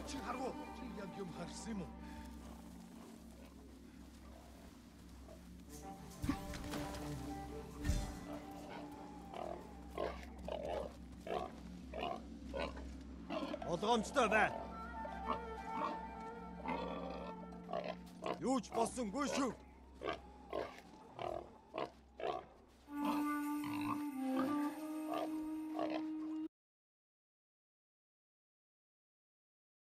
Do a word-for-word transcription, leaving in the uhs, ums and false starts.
чи харгу. Чи яг юм харсан юм уу? Болгоомжтой бай. Юу ч болсонгүй шүү.